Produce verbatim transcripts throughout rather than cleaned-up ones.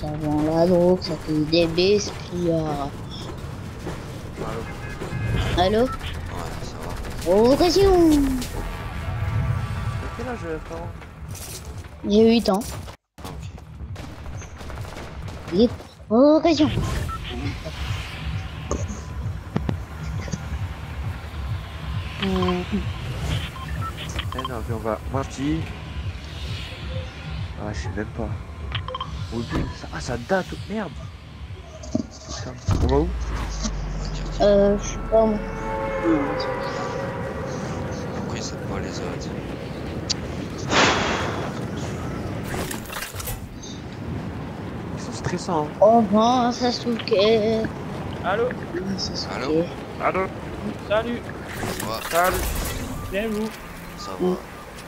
ça vend la drogue, ça fait des bestiards. Allô? Allô? Ouais, ça va. Provocation! T'as quel âge, frérot? J'ai huit ans. Ah, ok. Et provocation! Hum, Eh non, mais on va. Moi je dis. Ah, je sais même pas. Au but, ça... Ah, ça date, merde! Putain, on va où? Euh, je sais pas moi. Pourquoi ils savent pas les autres? Ils sont stressants, hein. Oh bon, Sasuke. Allô? Sasuke. Allô? Allô? Salut! Ça va? Salut! Bien vous? Ça va.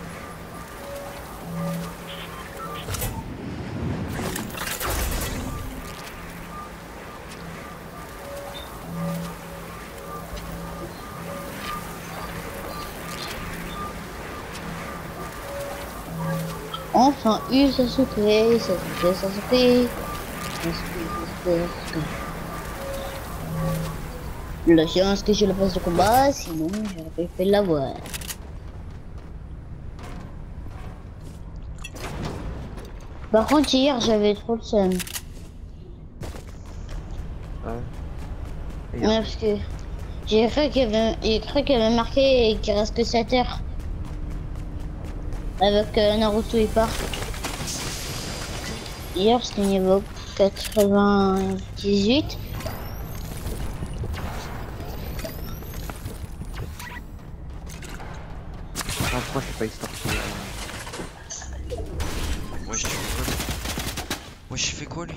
Enfin, eu Sasuke, Sasuke, Sasuke. Sasuke, Sasuke, Sasuke. La chance que je le fasse de combat, sinon j'aurais fait l'avoir. Par contre, hier j'avais trop le seum. Ah ouais. Ouais, parce que j'ai cru qu'il y avait, j'ai cru qu'il y avait marqué qu'il reste que sept heures. Avec euh, Naruto et part. Hier c'était niveau quatre-vingt-dix-huit. Ah, pourquoi je sais pas histoire que. Wesh, tu fais quoi? Wesh, il fait quoi lui?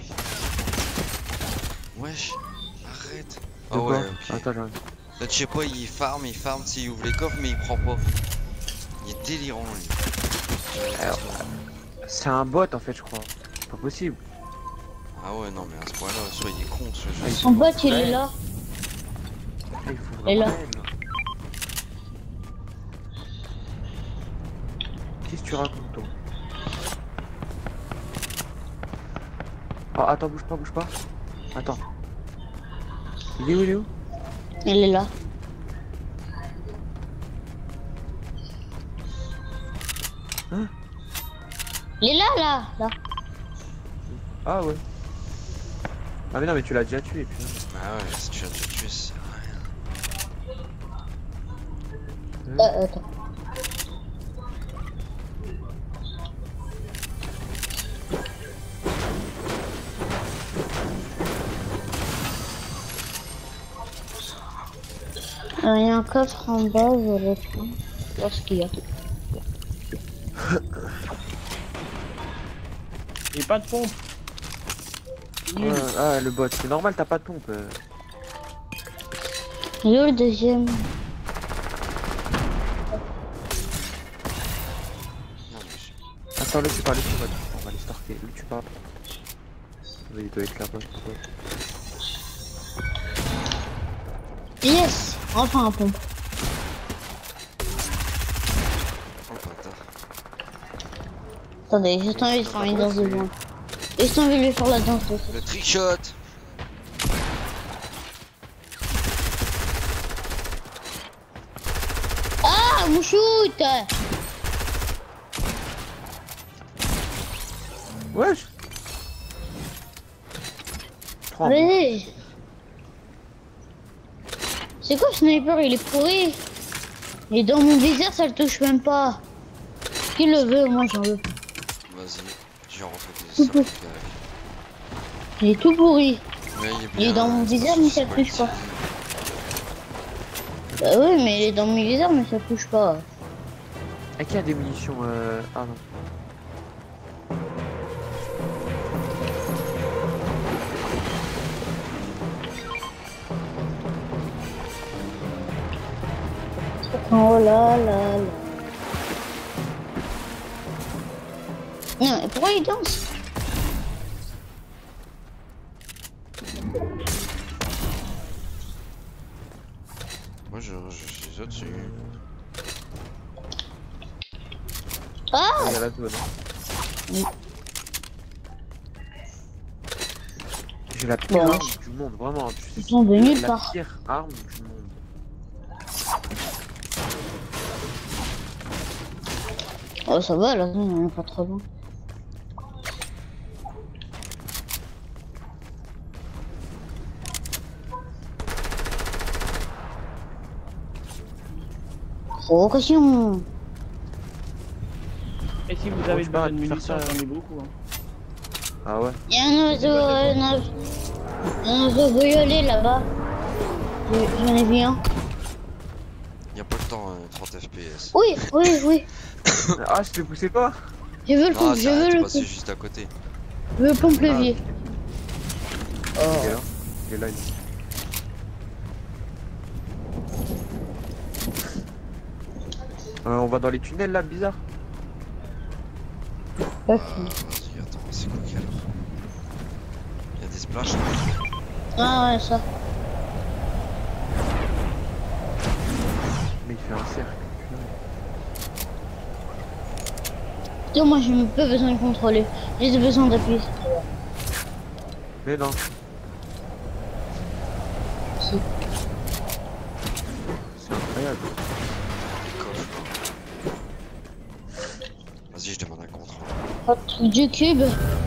Wesh, arrête. Ah ouais, ok. Attends, j'arrive. Là, je sais pas, il farm, il farm, s'il ouvre les coffres, mais il prend pas. Il est délirant lui. Alors, c'est un bot en fait, je crois. C'est pas possible. Ah ouais, non, mais à ce point-là, soit il est con, soit je sais Son pas. bot il est là. Il faut Et là. vraiment elle, là. Qu'est-ce que tu racontes toi? Oh, attends, bouge pas, bouge pas. Attends. Il est où, il est où? Il est là. Hein? Il est là, là, là. Ah ouais. Ah mais non mais tu l'as déjà tué putain. Ah ouais, si tu l'as déjà tué, c'est rien. Euh, attends. Euh, il y a un coffre en bas, je vais le prendre. Voir ce qu'il y a. J'ai pas de pompe. Ouais, ah le bot, c'est normal, t'as pas de pompe. euh. Il est où le deuxième? Non, mais je- Attends, le tu parles, on va, on va les starter. Le tu parles. Il doit être là-bas. Yes! Enfin un pompe. Oh bâtard. Attendez, j'ai envie de faire une danse de loin. Et j'ai envie de lui faire la danse de Le trickshot. Ah, mon shoot! Wesh. Prends. Allez! C'est quoi ce sniper? Il est pourri! Il est dans mon viseur, ça le touche même pas. Qui le veut? Moi j'en veux. Vas-y, j'ai refait des Tout sorties peut. avec. Il est tout pourri. Mais il est Il est bien. dans mon viseur, mais ça touche pas. Bah oui, mais il est dans mon viseur, mais ça touche pas. Et qui a des munitions euh... Ah non. Oh là là là. Non, mais pourquoi il danse? Moi je, je suis au-dessus. Ah! Il y a la zone. J'ai la pire Bon, arme du monde, vraiment. Ils sont de nulle la part. pire arme du monde. Oh, ça va, là, on est pas trop loin. Provocation. Et si vous Bon, avez je besoin peux de faire munitions, ça. j'en ai beaucoup. Hein. Ah ouais. Il y a un oiseau, un oiseau, un oiseau violet là-bas. Je- J'en ai vu un. Y a pas le temps, hein, trente F P S. Oui, oui, oui. Ah, je te poussais pas. Je veux le Non, pompe, je ça veux arrête de le passer pompe. juste à côté. Je veux le pompe levier. Il est là. Il est là. il est là. Euh, on va dans les tunnels là, bizarre. Euh, Vas-y, attends, c'est quoi qu'il y a là? Y'a des splashs? Ah ouais, ça. Mais il fait un cercle. Tiens, moi j'ai pas besoin de contrôler. J'ai besoin d'appuyer. Mais non. Si. C'est incroyable. Les coffres. Vas-y, je demande un contrôle. Oh, truc du cube.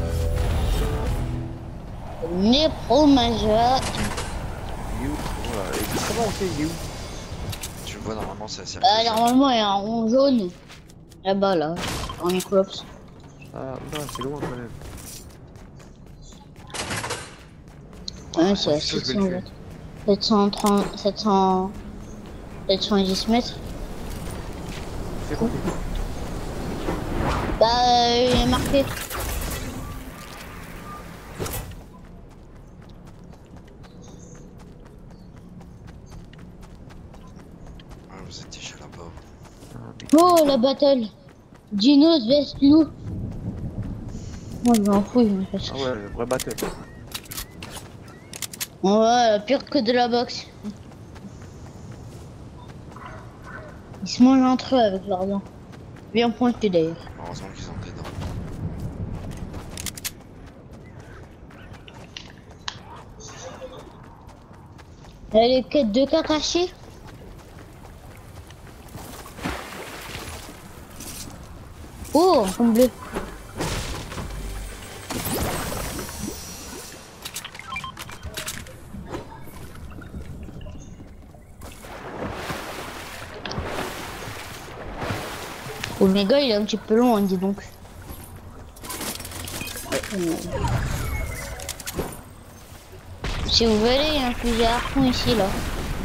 Népro majeur. Il est où? Voilà. Et comment on sait il est où? Tu le vois, normalement, c'est un cercle. Bah, normalement, il y a un rond jaune. Là-bas, là. En microps. Ah, non, c'est loin quand même. Ouais, c'est à je sais que je vais le tuer. sept cent trente, sept cents, sept cent dix mètres. C'est quoi? Bah, euh, il est marqué. Ah, vous êtes déjà là-bas. Ah, mais- Oh, la battle. Dinos vs loup. Moi, je m'en fous, il me fait ça. Ah ouais, le vrai battle. Ouais, pire que de la boxe. Ils se mangent entre eux avec leurs dents. Bien pointé d'ailleurs. Heureusement qu'ils ont des dents. Elle est quête de Kakashi. Oh, en bleu. Omega, il est un petit peu long, dis donc. Si vous voulez, il y a un fusil à harpon ici, là.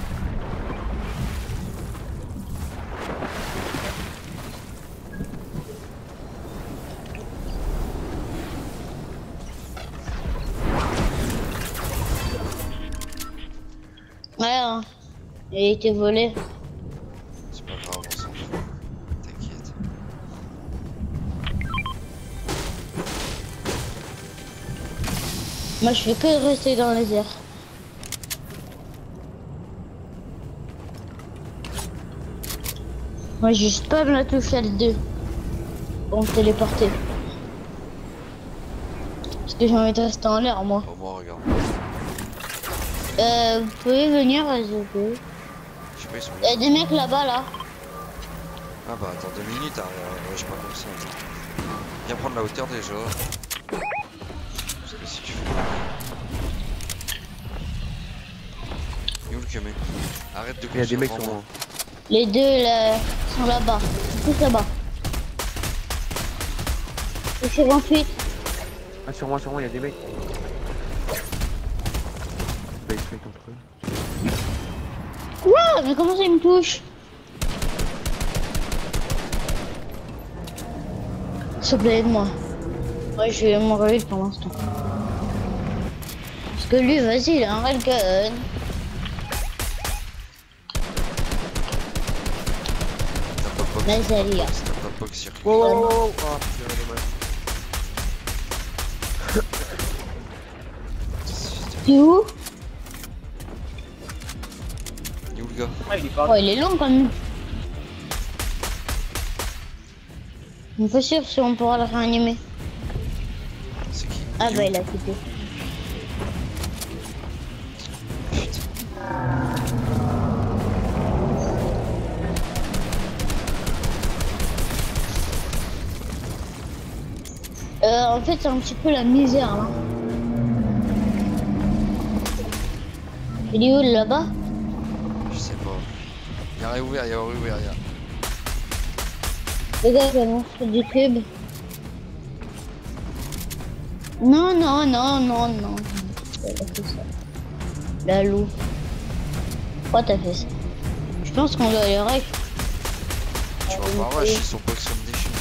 Ouais, hein. Il a été volé. C'est pas grave, on s'en fout. T'inquiète. Moi, je fais que rester dans les airs. Moi, j'ai juste pas la touche L deux pour me téléporter. Parce que j'ai envie de rester en l'air, moi. Au moins, regarde. Euh, vous pouvez venir, s'il vous plaît. Je sais pas, ils sont où? Il y a des mecs là-bas, là. Ah bah attends deux minutes, hein, euh, je sais pas comme ça. Viens prendre la hauteur déjà. Parce que si tu fais... Il est où le camé? Arrête de Il y a des construire mecs devant sur moi. moi. Les deux là, sont là-bas. Tous là-bas. Et c'est vingt-huit. Ah, sur moi, sur moi, il y a des mecs. Bah, ils se mettent entre eux. Ouah, mais comment ça il me touche? S'il te plaît, aide-moi. Ouais, je vais mourir pour l'instant. Parce que lui, vas-y, il a un railgun. T'as pas de Mais box. elle y a. T'as pas de box circuit. Oh, oh, oh, oh. Ah, putain, dommage. Tu es où? Il est où le gars? Ah, il est pas. Oh, il est long quand même. Je suis pas sûr si on pourra le réanimer. C'est qui? Ah Il est bah où? il a quitté. Euh, en fait, c'est un petit peu la misère là. Il est où là-bas? Je sais pas. Y'a rien ouvert, y'a rien ouvert, y'a. Les gars, c'est un monstre du cube. Non, non, non, non, non. Pourquoi t'as fait ça? La loup. Pourquoi t'as fait ça? Je pense qu'on doit aller rush. Tu vas pas rush, ils sont box comme des chiens.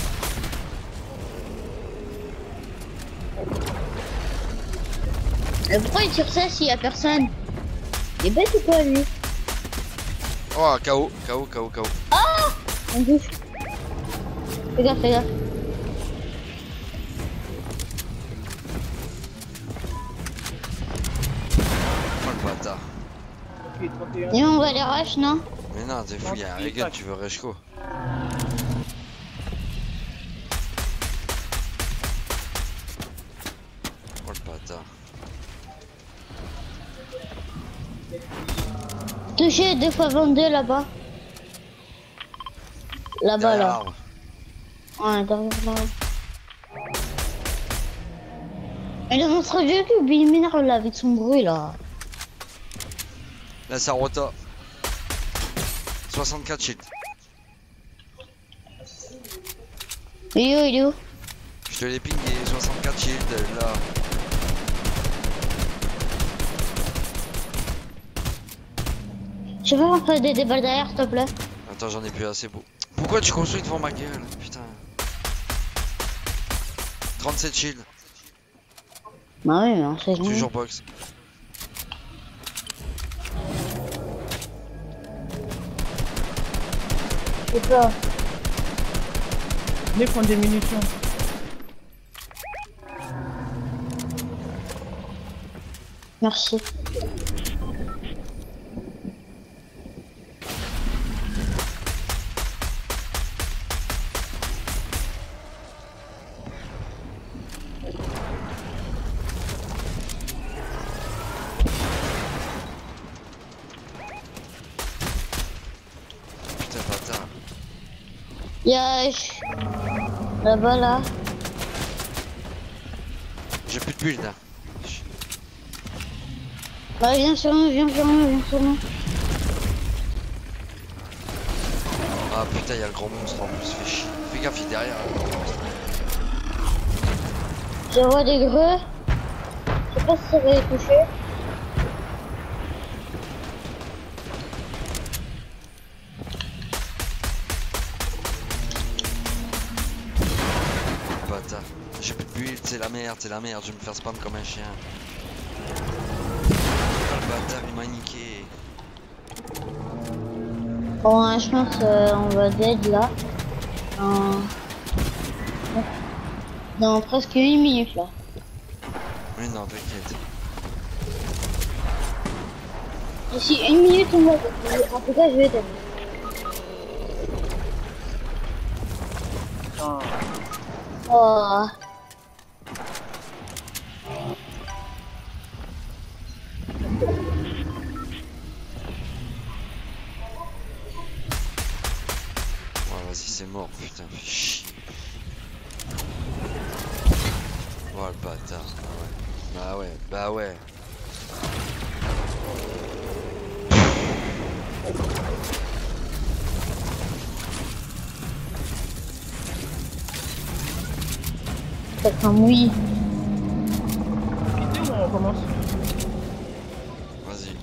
Mais pourquoi il tire ça s'il y a personne? Il est bête ou quoi lui? Oh, K O, K O, K O, K O. On bouge. Fais gaffe, fais gaffe. Oh le bâtard. Ok, trente et un. Et on va aller rush, non? Mais non, t'es fou, y'a un Regan, tu veux rush quoi? Oh le bâtard. Touché deux fois vingt-deux là-bas. Là-bas Derrière là. l'arbre. Ouais, derrière là. Mais le monstre vieux cube, il m'énerve là avec son bruit là. Là, ça rota. soixante-quatre shield. Il est où, il est où? Je te les ping et soixante-quatre shield là. Je vais rentrer des, des balles derrière, s'il te plaît. Attends, j'en ai plus assez beau. Pourquoi tu construis devant ma gueule? Putain. trente-sept shield. Bah oui, mais on sait jamais. Toujours box. Je sais pas. Venez prendre des munitions. Merci. Putain, bâtard. Y'a... Là-bas, là. J'ai plus de build là. Bah viens sur nous, viens sur nous, viens sur nous. Ah putain, y'a le grand monstre en plus, fais chier. Fais gaffe, il est derrière. Le grand monstre. Je vois des greux. Je sais pas si ça va les toucher. Bâtard. J'ai plus de build, c'est la merde, c'est la merde, je vais me faire spam comme un chien. Ah, le bâtard, il m'a niqué. Bon, hein, je pense euh, on va dead là. Dans... Dans presque une minute là. Mais non, t'inquiète. D'ici une minute, on va... En tout cas, je vais dead. Ah. Oh. Ouais, vas-y, c'est mort, putain, fais chier. Oh le bâtard, bah ouais. Bah ouais, bah ouais. Peut-être un oui. Et où on commence? Vas-y.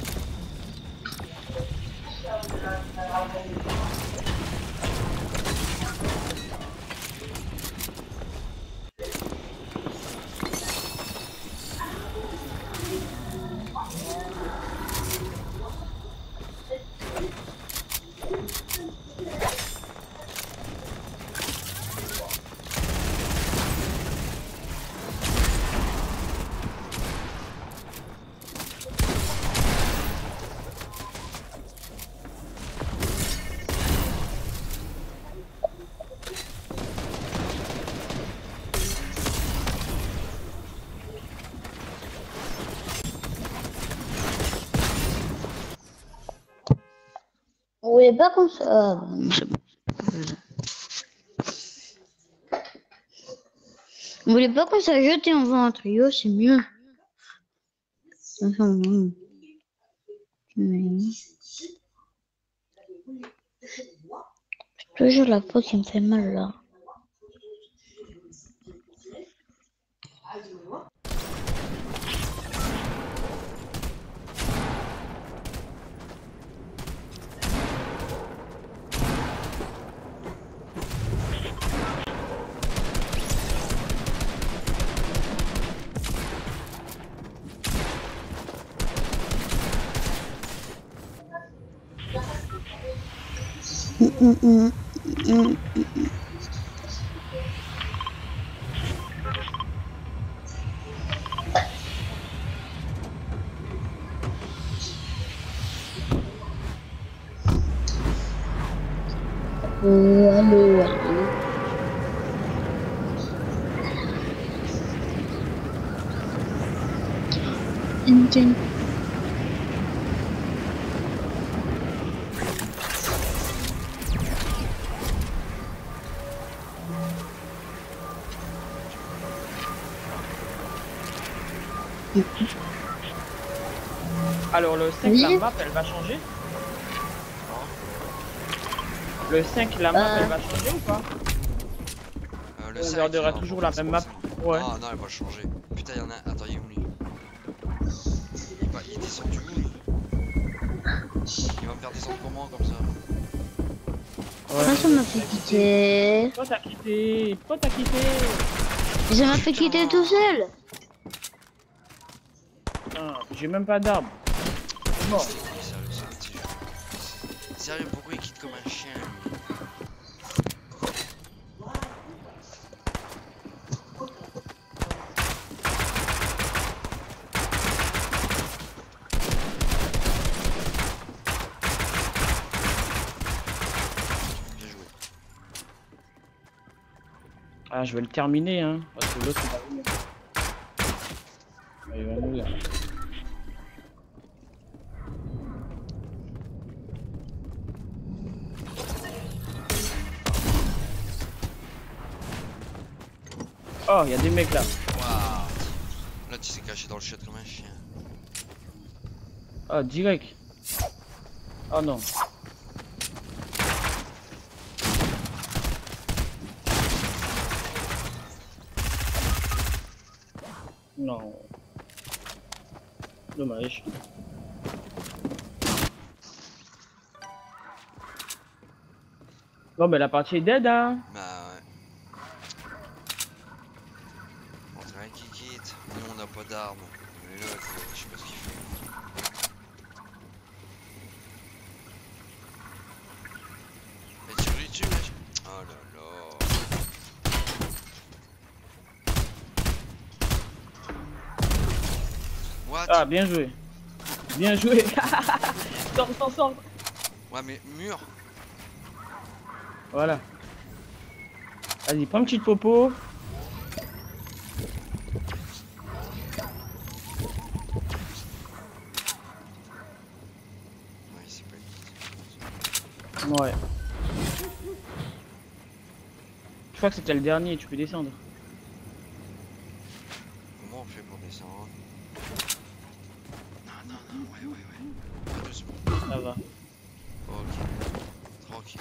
Vous voulez pas qu'on se... Ah, bon, c'est bon. Vous voulez pas qu'on s'ajoute et on va en trio, c'est mieux. Enfin, bon. Oui. C'est toujours la peau qui me fait mal là. Mm, mm, mm, mm, mm. Oh, allô, allô. Tin, tin. Alors le cinq, Oui. la map, elle va changer? Le cinq, la map, Euh. elle va changer ou pas? Euh, le On cinq, gardera il va toujours la reprendre même map. son- Ouais. Ah non, elle va changer. Putain, il y en a un. Attends, il est où lui? Il, va... il descend du où lui? Il va me faire descendre comment comme ça? Pourquoi ça m'a fait quitter? Pourquoi t'as quitté? Pourquoi t'as quitté? Mais ça m'a fait quitter tout seul. Putain, j'ai même pas d'arbre. Bon. C'est lui, sérieux, ce petit jeu. Sérieux, pourquoi il quitte comme un chien lui? Bien joué. Ah, je vais le terminer, hein, parce que l'autre il va venir. Ah, il va mourir. Oh, il y a des mecs là. Waouh. Là, tu s'est caché dans le shot comme un chien. Oh, direct. Oh non. Non. Dommage. Bon, mais la partie est dead, hein. Bah ouais. On dirait qu'il quitte. Nous, on n'a pas d'armes. Mais là, je sais pas ce qu'il fait. Mais tu lui tues, wesh. Oh là là. What? Ah, bien joué. Bien joué. Sors, sors, sors. Ouais, mais mur. Voilà. Vas-y, prends une petite popo. Ouais, c'est pas une... Ouais. Je crois que c'était le dernier, tu peux descendre. Comment on fait pour descendre? Non, non, non, ouais, ouais, ouais. Doucement. Ça va. Ok. Tranquille.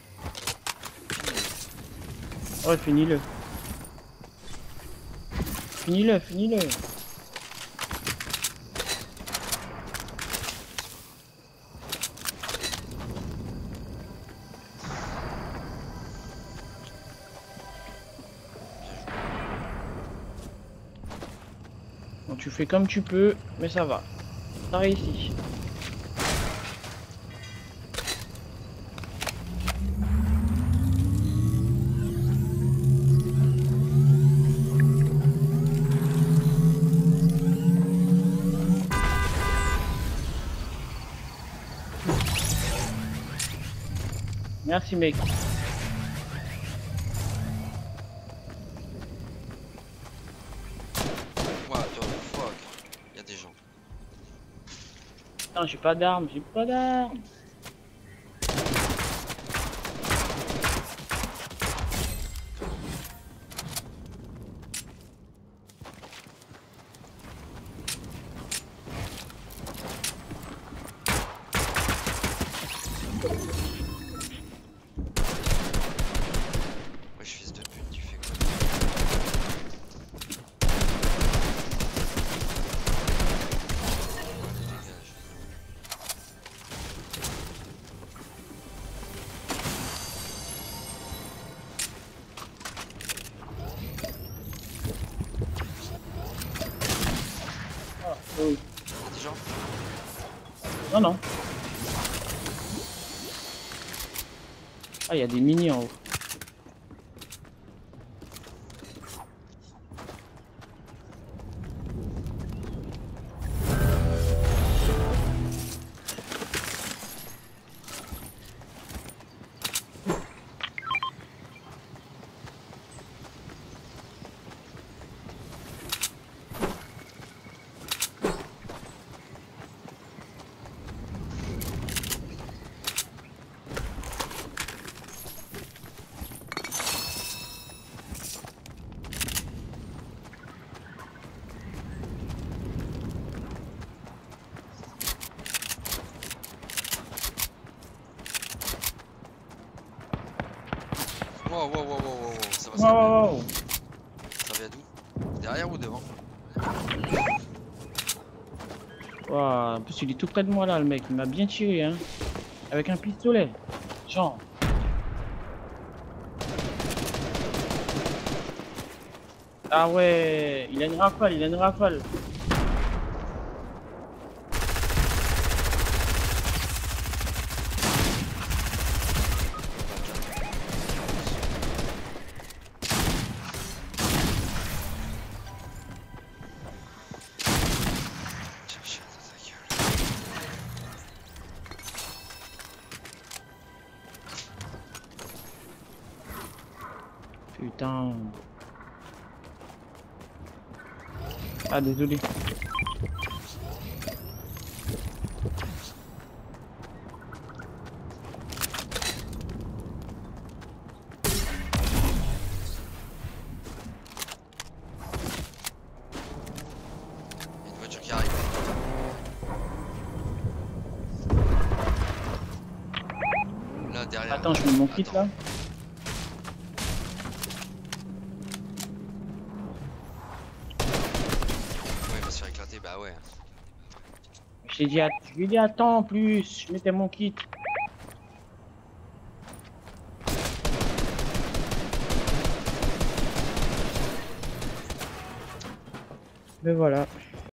Ouais, finis-le. Finis-le, finis-le. Bon, tu fais comme tu peux, mais ça va. T'as réussi. Merci mec. What the fuck? Y'a des gens. Non, j'ai pas d'armes, j'ai pas d'armes. Non, non. Ah, il y a des mini en haut. Wow, wow, wow, wow, wow, wow, ça va, ça Wow, va. wow, wow. Ça vient d'où? Derrière ou devant? Wow, en plus, il est tout près de moi là, le mec. Il m'a bien tiré, hein. Avec un pistolet. Genre. Ah ouais, il a une rafale, il a une rafale. Tiens, chien dans ta gueule. Putain. Ah, désolé. Il y a une voiture qui arrive. Là, derrière. Attends, je mets mon kit Attends. là. Ouais, il va se faire éclater, bah ouais. Je t'ai dit, att- je lui ai dit attends en plus, je mettais mon kit. Mais voilà.